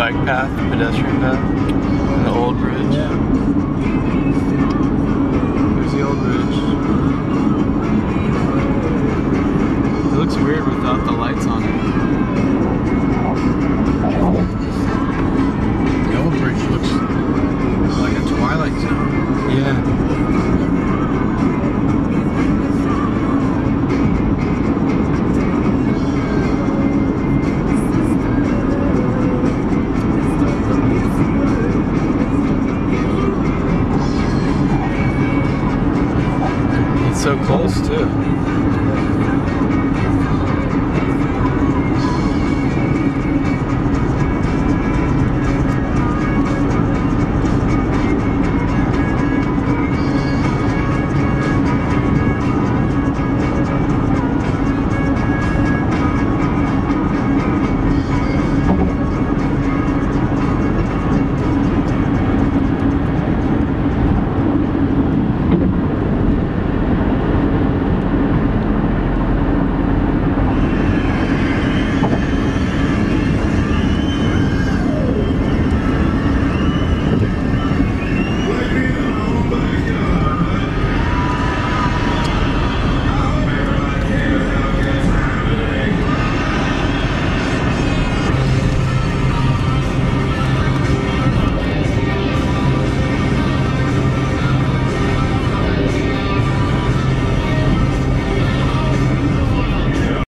bike path, pedestrian path, and the old bridge. Yeah. Here's the old bridge. It looks weird without the lights on it. The old bridge looks like a Twilight Zone. Yeah. It's so close too.